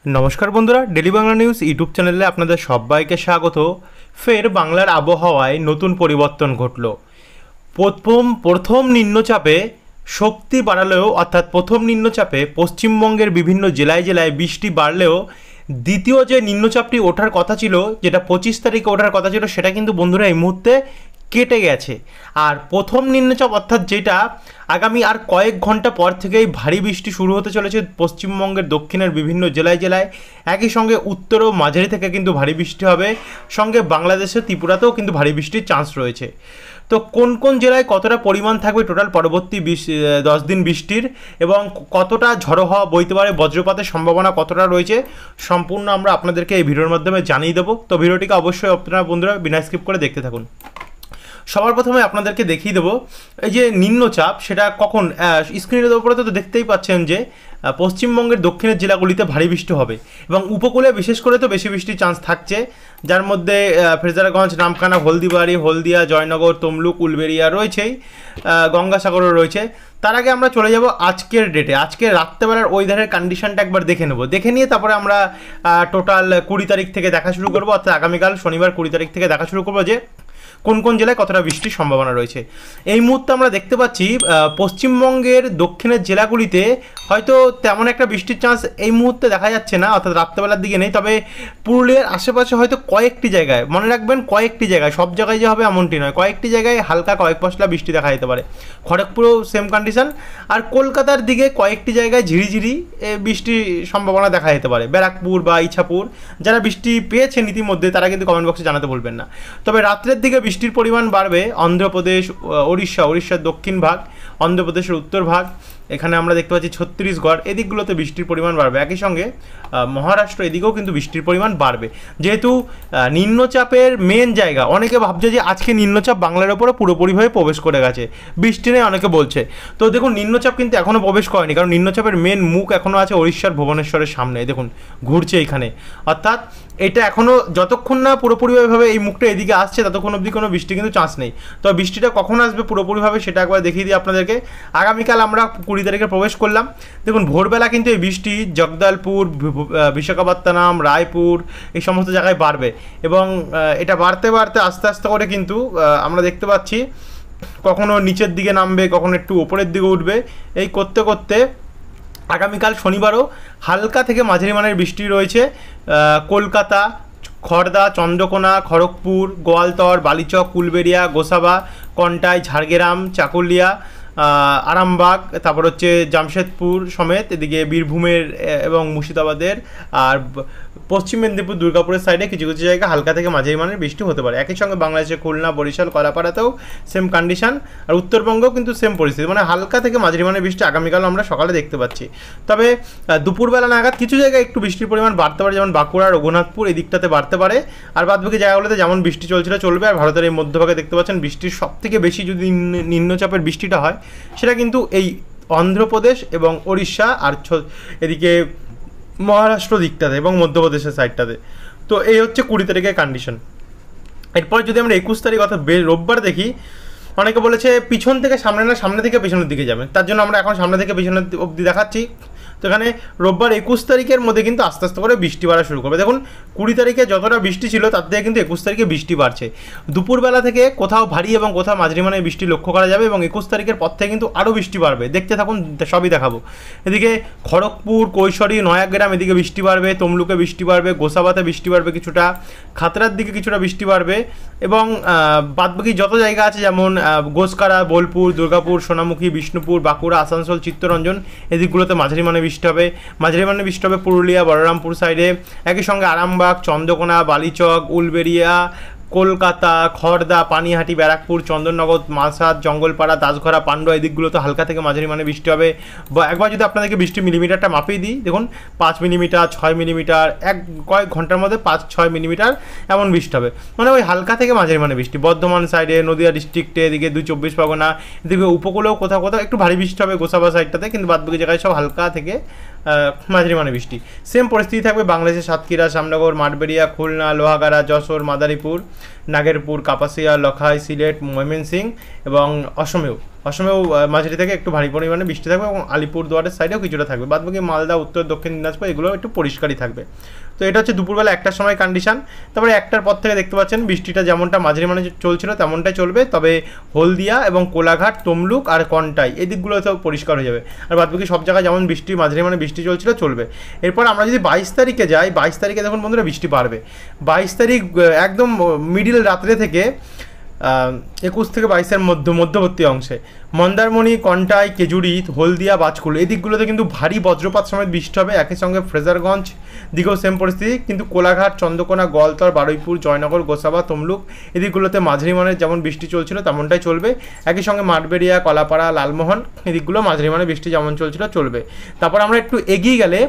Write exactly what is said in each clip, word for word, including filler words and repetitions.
নমস্কার বন্ধুরা, daily Bangla news YouTube চ্যানেলে আপনাদের সবাইকে স্বাগত। ফের বাংলার আবহাওয়ায় নতুন পরিবর্তন ঘটল। প্রথম প্রথম নিম্নচাপে শক্তি বাড়ালেও, অর্থাৎ প্রথম নিম্নচাপে পশ্চিমবঙ্গের বিভিন্ন জেলায় জেলায় বৃষ্টি বাড়লেও দ্বিতীয় যে নিম্নচাপটি ওঠার কথা ছিল, যেটা পঁচিশ তারিখে ওঠার কথা ছিল, সেটা কিন্তু বন্ধুরা এই মুহূর্তে কেটে গেছে। আর প্রথম নিম্নচাপ অর্থাৎ যেটা আগামী আর কয়েক ঘন্টা পর থেকেই ভারী বৃষ্টি শুরু হতে চলেছে পশ্চিমবঙ্গের দক্ষিণের বিভিন্ন জেলায় জেলায়। একই সঙ্গে উত্তর ও মাঝারি থেকে কিন্তু ভারী বৃষ্টি হবে, সঙ্গে বাংলাদেশের ত্রিপুরাতেও কিন্তু ভারী বৃষ্টির চান্স রয়েছে। তো কোন কোন জেলায় কতটা পরিমাণ থাকবে টোটাল পরবর্তী বিশ দশ দিন বৃষ্টির, এবং কতটা ঝড়ো হওয়া বইতে পারে, বজ্রপাতের সম্ভাবনা কতটা রয়েছে, সম্পূর্ণ আমরা আপনাদেরকে এই ভিডিওর মাধ্যমে জানিয়ে দেবো। তো ভিডিওটিকে অবশ্যই আপনারা বন্ধুরা বিনা স্কিপ করে দেখতে থাকুন। সবার প্রথমে আপনাদেরকে দেখিয়ে দেবো এই যে নিম্নচাপ, সেটা কখন স্ক্রিনের উপরে তো দেখতেই পাচ্ছেন যে পশ্চিমবঙ্গের দক্ষিণের জেলাগুলিতে ভারী বৃষ্টি হবে এবং উপকূলে বিশেষ করে তো বেশি বৃষ্টির চান্স থাকছে, যার মধ্যে ফ্রেজারগঞ্জ, নামখানা, হলদিবাড়ি, হলদিয়া, জয়নগর, তমলুক, উলবেড়িয়া রয়েছেই, গঙ্গাসাগরও রয়েছে। তার আগে আমরা চলে যাব আজকের ডেটে। আজকে রাত্রেবেলার ওয়েদারের কন্ডিশনটা একবার দেখে নেব, দেখে নিয়ে তারপরে আমরা টোটাল কুড়ি তারিখ থেকে দেখা শুরু করবো, অর্থাৎ আগামীকাল শনিবার কুড়ি তারিখ থেকে দেখা শুরু করবো যে কোন কোন জেলায় কতটা বৃষ্টির সম্ভাবনা রয়েছে। এই মুহূর্তে আমরা দেখতে পাচ্ছি পশ্চিমবঙ্গের দক্ষিণের জেলাগুলিতে হয়তো তেমন একটা বৃষ্টির চান্স এই মুহূর্তে দেখা যাচ্ছে না, অর্থাৎ রাত্রেবেলার দিকে নেই। তবে পুরুলিয়ার আশেপাশে হয়তো কয়েকটি জায়গায়, মনে রাখবেন কয়েকটি জায়গায়, সব জায়গায় যে হবে এমনটি নয়, কয়েকটি জায়গায় হালকা কয়েক পশলা বৃষ্টি দেখা যেতে পারে। খড়গপুরেও সেম কন্ডিশন। আর কলকাতার দিকে কয়েকটি জায়গায় ঝিরিঝিরি বৃষ্টির সম্ভাবনা দেখা যেতে পারে, ব্যারাকপুর বা ইছাপুর। যারা বৃষ্টি পেয়েছেন ইতিমধ্যে তারা কিন্তু কমেন্ট বক্সে জানাতে ভুলবেন না। তবে রাত্রের দিকে বৃষ্টির পরিমাণ বাড়বে অন্ধ্রপ্রদেশ, উড়িষ্যা, উড়িষ্যার দক্ষিণ ভাগ, অন্ধ্রপ্রদেশের উত্তর ভাগ, এখানে আমরা দেখতে পাচ্ছি ছত্তিশগড়, এদিকগুলোতে বৃষ্টির পরিমাণ বাড়বে। একই সঙ্গে মহারাষ্ট্র, এদিকেও কিন্তু বৃষ্টির পরিমাণ বাড়বে। যেহেতু নিম্নচাপের মেন জায়গা, অনেকে ভাবছে যে আজকে নিম্নচাপ বাংলার ওপরে পুরোপুরিভাবে প্রবেশ করে গেছে, বৃষ্টি নেই অনেকে বলছে। তো দেখুন, নিম্নচাপ কিন্তু এখনও প্রবেশ করেনি, কারণ নিম্নচাপের মেন মুখ এখনও আছে ওড়িশার ভুবনেশ্বরের সামনে। দেখুন ঘুরছে এইখানে, অর্থাৎ এটা এখনও যতক্ষণ না পুরোপুরিভাবে এই মুখটা এদিকে আসছে ততক্ষণ অবধি কোনো বৃষ্টি কিন্তু চান্স নেই। তো বৃষ্টিটা কখন আসবে পুরোপুরিভাবে সেটা একবার দেখিয়ে দিই আপনাদেরকে। আগামীকাল আমরা কুড়ি তারিখে প্রবেশ করলাম। দেখুন ভোরবেলা কিন্তু এই বৃষ্টি জগদলপুর, বিশাখাপত্তনম, রায়পুর, এই সমস্ত জায়গায় বাড়বে, এবং এটা বাড়তে বাড়তে আস্তে আস্তে করে কিন্তু আমরা দেখতে পাচ্ছি কখনো নিচের দিকে নামবে, কখনো একটু ওপরের দিকে উঠবে। এই করতে করতে আগামীকাল শনিবারও হালকা থেকে মাঝারি মানের বৃষ্টি রয়েছে কলকাতা, খড়দা, চন্দ্রকোনা, খড়গপুর, গোয়ালতর, বালিচক, কুলবেড়িয়া, গোসাবা, কন্টাই, ঝাড়গ্রাম, চাকুলিয়া, আরামবাগ, তারপর হচ্ছে জামশেদপুর সমেত, এদিকে বীরভূমের এবং মুর্শিদাবাদের, আর পশ্চিম মেদিনীপুর, দুর্গাপুরের সাইডে কিছু কিছু জায়গায় হালকা থেকে মাঝারি মানের বৃষ্টি হতে পারে। একই সঙ্গে বাংলাদেশের খুলনা, বরিশাল, কলাপাড়াতেও সেম কন্ডিশন, আর উত্তরবঙ্গেও কিন্তু সেম পরিস্থিতি, মানে হালকা থেকে মাঝারি মানের বৃষ্টি আগামীকাল আমরা সকালে দেখতে পাচ্ছি। তবে দুপুরবেলা নাগাদ কিছু জায়গায় একটু বৃষ্টির পরিমাণ বাড়তে পারে, যেমন বাঁকুড়া, রঘুনাথপুর, এই দিকটাতে বাড়তে পারে। আর বাদবাকি জায়গাগুলোতে যেমন বৃষ্টি চলছিল চলবে। আর ভারতের এই মধ্যভাগে দেখতে পাচ্ছেন বৃষ্টির সবথেকে বেশি যদি নিম্নচাপের বৃষ্টিটা হয় সেটা কিন্তু এই অন্ধ্রপ্রদেশ এবং উড়িষ্যা, আর এদিকে মহারাষ্ট্র দিকটাতে এবং মধ্যপ্রদেশের সাইডটাতে। তো এই হচ্ছে কুড়ি তারিখের কন্ডিশন। এরপর যদি আমরা একুশ তারিখ অর্থাৎ রোববার দেখি, অনেকে বলেছে পিছন থেকে সামনে না, সামনে থেকে পেছনের দিকে যাবে, তার জন্য আমরা এখন সামনে থেকে পেছনের অবধি দেখাচ্ছি। তো এখানে রোববার একুশ তারিখের মধ্যে কিন্তু আস্তে আস্তে করে বৃষ্টি বাড়া শুরু করবে। দেখুন কুড়ি তারিখে যতটা বৃষ্টি ছিল তার থেকে কিন্তু একুশ তারিখে বৃষ্টি বাড়ছে। দুপুরবেলা থেকে কোথাও ভারী এবং কোথাও মাঝারি মানের বৃষ্টি লক্ষ্য করা যাবে, এবং একুশ তারিখের পর থেকে কিন্তু আরও বৃষ্টি বাড়বে। দেখতে থাকুন, সবই দেখাবো। এদিকে খড়গপুর, কৈশোরী, নয়াগ্রাম, এদিকে বৃষ্টি বাড়বে, তমলুকে বৃষ্টি বাড়বে, গোসাবাতে বৃষ্টি বাড়বে কিছুটা, খাতড়ার দিকে কিছুটা বৃষ্টি বাড়বে, এবং বাদবাকি যত জায়গা আছে যেমন গোসকারা, বোলপুর, দুর্গাপুর, সোনামুখী, বিষ্ণুপুর, বাঁকুড়া, আসানসোল, চিত্তরঞ্জন, এদিকগুলোতে মাঝারি মানের বৃষ্টি হবে। মাঝারি মানের বৃষ্টি হবে পুরুলিয়া, বলরামপুর সাইডে। একই সঙ্গে আরামবাগ, চন্দ্রকোনা, বালিচক, উলবেড়িয়া, কলকাতা, খড়দা, পানিহাটি, ব্যারাকপুর, চন্দননগর, মাসাদ, জঙ্গলপাড়া, দাসঘরা, পান্ডুয়া, এই দিকগুলোতে হালকা থেকে মাঝারি মানে বৃষ্টি হবে। বা একবার যদি আপনাদেরকে বৃষ্টি মিলিমিটারটা মাপিয়ে দিই, দেখুন পাঁচ মিলিমিটার, ছয় মিলিমিটার, এক কয়েক ঘন্টার মধ্যে পাঁচ ছয় মিলিমিটার এমন বৃষ্টি হবে, মানে ওই হালকা থেকে মাঝারি মানে বৃষ্টি। বর্ধমান সাইডে, নদিয়া ডিস্ট্রিক্টে, এদিকে দুই চব্বিশ পরগনা, এদিকে উপকূলেও কোথাও কোথাও একটু ভারী বৃষ্টি হবে গোসাবা সাইডটাতে, কিন্তু বাদবাকি জায়গায় সব হালকা থেকে মাঝারি মানে বৃষ্টি। সেম পরিস্থিতি থাকবে বাংলাদেশের সাতক্ষীরা, শ্যামনগর, মাঠবেড়িয়া, খুলনা, লোহাগাড়া, যশোর, মাদারীপুর, নাগেরপুর, কাপাসিয়া, লখাই, সিলেট, ময়মনসিংহ এবং অসমেও, অসমেও মাঝারি থেকে একটু ভারী পরিমাণে বৃষ্টি থাকবে এবং আলিপুরদুয়ারের সাইডেও কিছুটা থাকবে, বাদ বাকি মালদা, উত্তর দক্ষিণ দিনাজপুর এগুলো একটু পরিষ্কারই থাকবে। তো এটা হচ্ছে দুপুরবেলা একটার সময় কন্ডিশন। তারপরে একটার পর থেকে দেখতে পাচ্ছেন বৃষ্টিটা যেমনটা মাঝারি মানে চলছিল তেমনটাই চলবে, তবে হলদিয়া এবং কোলাঘাট, তমলুক আর কন্টাই এই দিকগুলো তো পরিষ্কার হয়ে যাবে, আর বাদ বাকি সব জায়গায় যেমন বৃষ্টি মাঝারি মানে বৃষ্টি চলছিল চলবে। এরপর আমরা যদি বাইশ তারিখে যাই, বাইশ তারিখে দেখুন বন্ধুরা বৃষ্টি বাড়বে। বাইশ তারিখ একদম মিডিল রাত্রে থেকে একুশ থেকে বাইশের মধ্য মধ্যবর্তী অংশে মন্দারমণি, কন্টাই, কেজুরি, হলদিয়া, বাজকুল এই দিকগুলোতে কিন্তু ভারী বজ্রপাত সমেত বৃষ্টি হবে। একই সঙ্গে ফ্রেজারগঞ্জ দিকেও সেম পরিস্থিতি, কিন্তু কোলাঘাট, চন্দ্রকোনা, গোয়ালতর, বারুইপুর, জয়নগর, গোসাবা, তমলুক এই দিকগুলোতে মাঝারি মানের যেমন বৃষ্টি চলছিল তেমনটাই চলবে। একই সঙ্গে মাঠবেড়িয়া, কলাপাড়া, লালমোহন এই দিকগুলো মাঝারি মানের বৃষ্টি যেমন চলছিল চলবে। তারপর আমরা একটু এগিয়ে গেলে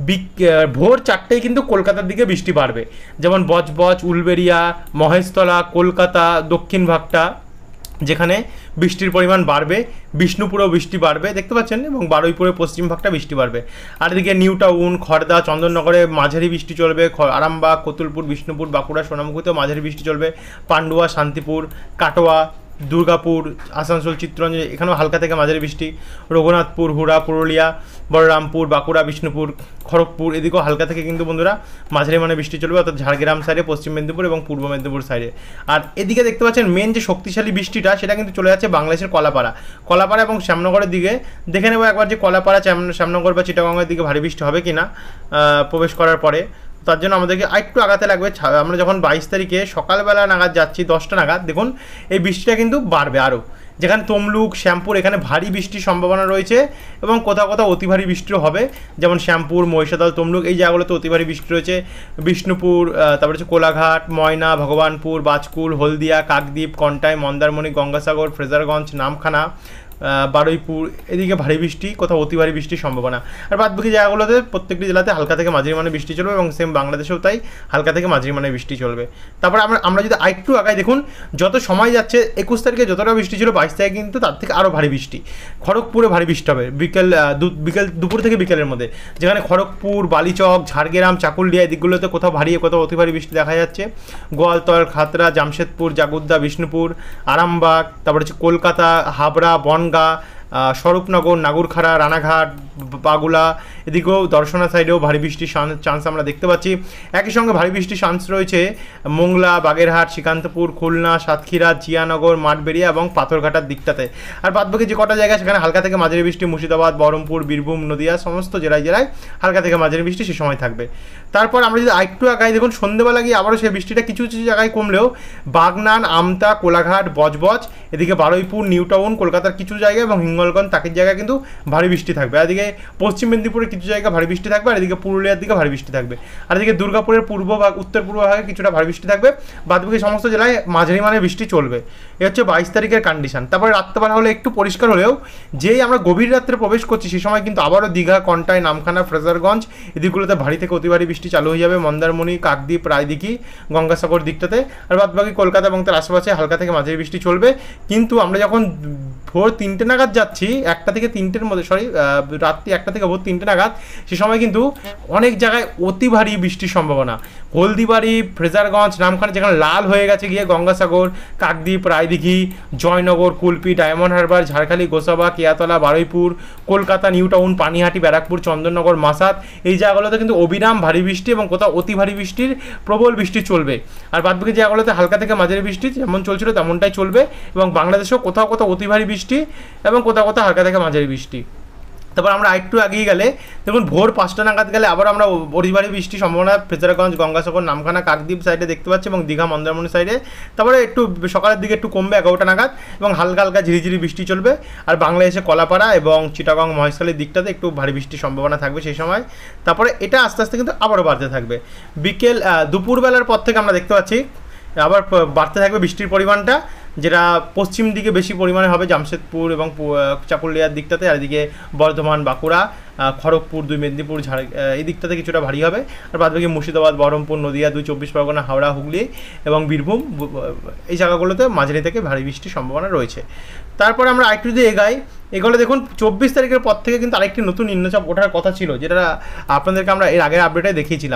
ভোর চারটেই কিন্তু কলকাতার দিকে বৃষ্টি বাড়বে, যেমন বজবজ, উলবেড়িয়া, মহেশতলা, কলকাতা দক্ষিণ ভাগটা যেখানে বৃষ্টির পরিমাণ বাড়বে, বিষ্ণুপুরেও বৃষ্টি বাড়বে দেখতে পাচ্ছেন, এবং বারুইপুরের পশ্চিম ভাগটা বৃষ্টি বাড়বে। আর এদিকে নিউ টাউন, খড়দা, চন্দননগরে মাঝারি বৃষ্টি চলবে, আরামবাগ, কতুলপুর, বিষ্ণুপুর, বাঁকুড়া, সোনামুখীতেও মাঝারি বৃষ্টি চলবে, পান্ডুয়া, শান্তিপুর, কাটোয়া, দুর্গাপুর, আসানসোল, চিত্তরঞ্জন এখানেও হালকা থেকে মাঝারি বৃষ্টি, রঘুনাথপুর, হুড়া, পুরুলিয়া, বলরামপুর, বাঁকুড়া, বিষ্ণুপুর, খড়গপুর এদিকেও হালকা থেকে কিন্তু বন্ধুরা মাঝারি মানে বৃষ্টি চলবে, অর্থাৎ ঝাড়গ্রাম সাইডে, পশ্চিম মেদিনীপুর এবং পূর্ব মেদিনীপুর সাইডে। আর এদিকে দেখতে পাচ্ছেন মেন যে শক্তিশালী বৃষ্টিটা সেটা কিন্তু চলে যাচ্ছে বাংলাদেশের কলাপাড়া, কলাপাড়া এবং শ্যামনগরের দিকে। দেখে নেবো একবার যে কলাপাড়া, শ্যামনগর বা চিটাগংয়ের দিকে ভারী বৃষ্টি হবে কি না প্রবেশ করার পরে। তার জন্য আমাদেরকে আরেকটু আগাতে লাগবে। আমরা যখন বাইশ তারিখে সকালবেলা নাগাদ যাচ্ছি দশটা নাগাদ, দেখুন এই বৃষ্টিটা কিন্তু বাড়বে আরও, যেখানে তমলুক, শ্যামপুর এখানে ভারী বৃষ্টির সম্ভাবনা রয়েছে এবং কোথাও কোথাও অতি ভারী বৃষ্টিও হবে, যেমন শ্যামপুর, মহিষাদল, তমলুক এই জায়গাগুলোতে অতি ভারী বৃষ্টি রয়েছে। বিষ্ণুপুর, তারপরে হচ্ছে কোলাঘাট, ময়না, ভগবানপুর, বাজকুল, হলদিয়া, কাকদ্বীপ, কন্টাই, মন্দারমণি, গঙ্গাসাগর, ফ্রেজারগঞ্জ, নামখানা, বারুইপুর এদিকে ভারী বৃষ্টি, কোথাও অতি ভারী বৃষ্টির সম্ভাবনা। আর বাদ বাকি জায়গাগুলোতে প্রত্যেকটি জেলাতে হালকা থেকে মাঝারি মানের বৃষ্টি চলবে এবং সেম বাংলাদেশেও তাই হালকা থেকে মাঝারি মানের বৃষ্টি চলবে। তারপরে আমরা আমরা যদি আরেকটু আগাই দেখুন যত সময় যাচ্ছে একুশ তারিখে যতটা বৃষ্টি ছিল বাইশ তারিখে কিন্তু তার থেকে আরও ভারী বৃষ্টি। খড়গপুরে ভারী বৃষ্টি হবে বিকেল বিকেল দুপুর থেকে বিকেলের মধ্যে, যেখানে খড়গপুর, বালিচক, ঝাড়গ্রাম, চাকুলিয়া এই দিকগুলোতে কোথাও ভারী কোথাও অতি ভারী বৃষ্টি দেখা যাচ্ছে। গোয়ালতর, খাতড়া, জামশেদপুর, জাগুদ্দা, বিষ্ণুপুর, আরামবাগ, তারপরে হচ্ছে কলকাতা, হাবড়া, বনগাঁ, স্বরূপনগর, নাগরখাড়া, রানাঘাট, বাগুলা এদিকেও দর্শনা সাইডেও ভারী বৃষ্টির চান্স আমরা দেখতে পাচ্ছি। একই সঙ্গে ভারী বৃষ্টির চান্স রয়েছে মোংলা, বাগেরহাট, শ্রীকান্তপুর, খুলনা, সাতক্ষীরা, জিয়ানগর, মাঠবেড়িয়া এবং পাথরঘাটার দিকটাতে। আর বাদবাকি যে কটা জায়গা সেখানে হালকা থেকে মাঝারি বৃষ্টি, মুর্শিদাবাদ, বহরমপুর, বীরভূম, নদিয়া সমস্ত জেলায় জেলায় হালকা থেকে মাঝারি বৃষ্টি সে সময় থাকবে। তারপর আমরা যদি আরেকটু আগাই দেখুন সন্ধ্যেবেলা গিয়ে আবারও সেই বৃষ্টিটা কিছু কিছু জায়গায় কমলেও বাগনান, আমতা, কোলাঘাট, বজবজ এদিকে বারুইপুর, নিউ টাউন, কলকাতার কিছু জায়গায় এবং হিঙ্গলগঞ্জ তাকের জায়গায় কিন্তু ভারী বৃষ্টি থাকবে। এদিকে পশ্চিম মেদিনীপুরের কিছু জায়গায় ভারী বৃষ্টি থাকবে, আর এদিকে পুরুলিয়ার দিকে ভারী বৃষ্টি থাকবে, আর এদিকে দুর্গাপুরের পূর্ব ভাগ, উত্তর পূর্ব ভাগে কিছুটা ভারী বৃষ্টি থাকবে। বাদবাকি সমস্ত জেলায় মাঝারি মানের বৃষ্টি চলবে। এ হচ্ছে বাইশ তারিখের কন্ডিশন। তারপরে রাত্রেবেলা হলে একটু পরিষ্কার হলেও যেই আমরা গভীর রাত্রে প্রবেশ করছি সে সময় কিন্তু আবারও দীঘা, কন্টাই, নামখানা, ফ্রেজারগঞ্জ এদিকগুলোতে ভারী থেকে অতি ভারী বৃষ্টি চালু হয়ে যাবে। মন্দারমণি, কাকদ্বীপ, রায়দিঘি, গঙ্গাসাগর দিকটাতে, আর বাদবাকি কলকাতা এবং তার আশেপাশে হালকা থেকে মাঝারি বৃষ্টি চলবে। কিন্তু আমরা যখন ভোর তিনটে নাগাদ যাচ্ছি, একটা থেকে তিনটের মধ্যে সরি রাত্রি একটা থেকে ভোর তিনটে নাগাদ, সে সময় কিন্তু অনেক জায়গায় অতি ভারী বৃষ্টির সম্ভাবনা। হলদিবাড়ি, ফ্রেজারগঞ্জ, নামখানা যেখানে লাল হয়ে গেছে গিয়ে Gangasagar, Kakdwip, Raidighi, Joynagar, Kulpi, Diamond Harbour, Jharkhali, Gosaba, Keyatala, Baruipur, Kolkata, New Town, Panihati, Barrackpore, Chandannagar, মাসাত এই জায়গাগুলোতে কিন্তু অবিরাম ভারী বৃষ্টি এবং কোথাও অতি ভারী বৃষ্টির প্রবল বৃষ্টি চলবে। আর বাদবাকি জায়গাগুলোতে হালকা থেকে মাঝারি বৃষ্টি যেমন চলছিল তেমনটাই চলবে এবং বাংলাদেশেও কোথাও কোথাও অতি ভারী বৃষ্টি এবং কোথাও কোথাও হালকা থেকে মাঝারি বৃষ্টি। তারপর আমরা আরেকটু এগিয়ে গেলে দেখুন ভোর পাঁচটা নাগাদ গেলে আবার আমরা অতি ভারী বৃষ্টির সম্ভাবনা ফ্রেজারগঞ্জ, গঙ্গাসাগর, নামখানা, কাকদ্বীপ সাইডে দেখতে পাচ্ছি এবং দীঘা, মন্দারমণি সাইডে। তারপরে একটু সকালের দিকে একটু কমবে এগারোটা নাগাদ এবং হালকা হালকা ঝিরিঝিরি বৃষ্টি চলবে। আর বাংলাদেশে কলাপাড়া এবং চিটাগং, মহেশখালীর দিকটাতে একটু ভারী বৃষ্টির সম্ভাবনা থাকবে সেই সময়। তারপরে এটা আস্তে আস্তে কিন্তু আবারও বাড়তে থাকবে। বিকেল দুপুরবেলার পর থেকে আমরা দেখতে পাচ্ছি আবার বাড়তে থাকবে বৃষ্টির পরিমাণটা, যেটা পশ্চিম দিকে বেশি পরিমাণে হবে জামশেদপুর এবং চাকুলিয়ার দিকটাতে, আর এদিকে বর্ধমান, বাঁকুড়া, খড়গপুর, দুই মেদিনীপুর, ঝাড় এই দিকটাতে কিছুটা ভারী হবে। আর বাদবাকি মুর্শিদাবাদ, বহরমপুর, নদিয়া, দুই চব্বিশ পরগনা, হাওড়া, হুগলি এবং বীরভূম এই জায়গাগুলোতে মাঝারি থেকে ভারী বৃষ্টির সম্ভাবনা রয়েছে। তারপরে আমরা আরেকটু যদি এগাই, এগুলো দেখুন চব্বিশ তারিখের পর থেকে কিন্তু আরেকটি নতুন নিম্নচাপ ওঠার কথা ছিল, যেটা আপনাদেরকে আমরা এর আগের আপডেটে দেখিয়েছিলাম।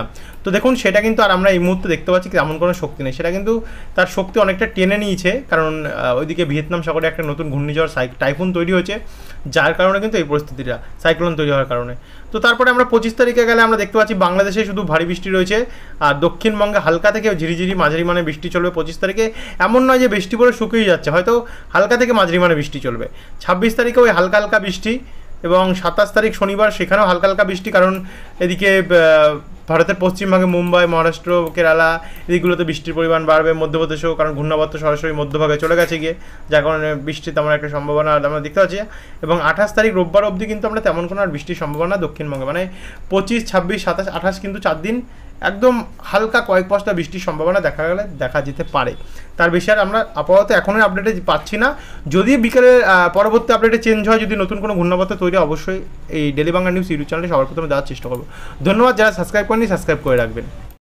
তো দেখুন সেটা কিন্তু আর আমরা এই মুহূর্তে দেখতে পাচ্ছি তেমন কোনো শক্তি নেই, সেটা কিন্তু তার শক্তি অনেকটা টেনে নিয়েছে, কারণ ওইদিকে ভিয়েতনাম সাগরে একটা নতুন ঘূর্ণিঝড় টাইফুন তৈরি হয়েছে, যার কারণে কিন্তু এই পরিস্থিতিটা, সাইক্লোন তৈরি হওয়ার কারণে। তো তারপরে আমরা পঁচিশ তারিখে গেলে আমরা দেখতে পাচ্ছি বাংলাদেশে শুধু ভারী বৃষ্টি রয়েছে, আর দক্ষিণবঙ্গে হালকা থেকে ঝিরিঝিরি মাঝারি মানে বৃষ্টি চলবে পঁচিশ তারিখে। এমন নয় যে বৃষ্টি পরে শুকিয়ে যাচ্ছে, হয়তো হালকা থেকে মাঝারি মানে বৃষ্টি চলবে। ছাব্বিশ তারিখে ওই হালকা হালকা বৃষ্টি, এবং সাতাশ তারিখ শনিবার সেখানেও হালকা হালকা বৃষ্টি, কারণ এদিকে ভারতের পশ্চিমভাগে মুম্বাই, মহারাষ্ট্র, কেরালা এদিকগুলোতে বৃষ্টির পরিমাণ বাড়বে, মধ্যপ্রদেশেও, কারণ ঘূর্ণাবর্ত সরাসরি মধ্যভাগে চলে গেছে গিয়ে, যার কারণে বৃষ্টির তেমন একটা সম্ভাবনা আমরা দেখতে পাচ্ছি। এবং আঠাশ তারিখ রোববার অবধি কিন্তু আমরা তেমন কোনো আর বৃষ্টির সম্ভাবনা দক্ষিণবঙ্গে, মানে পঁচিশ, ছাব্বিশ, সাতাশ, আঠাশ কিন্তু চার দিন একদম হালকা কয়েক পশলা বৃষ্টির সম্ভাবনা দেখা গেলে দেখা যেতে পারে। তার বেশি আর আমরা আপাতত এখনই আপডেটে পাচ্ছি না। যদি বিকেলে পরবর্তী আপডেটে চেঞ্জ হয়, যদি নতুন কোনো ঘূর্ণাবর্ত তৈরি, অবশ্যই এই ডেলি বাংলা নিউজ ইউটিউব চ্যানেলে সবার প্রথমে দেওয়ার চেষ্টা করবো। ধন্যবাদ, যারা সাবস্ক্রাইব করেনি সাবস্ক্রাইব করে রাখবেন।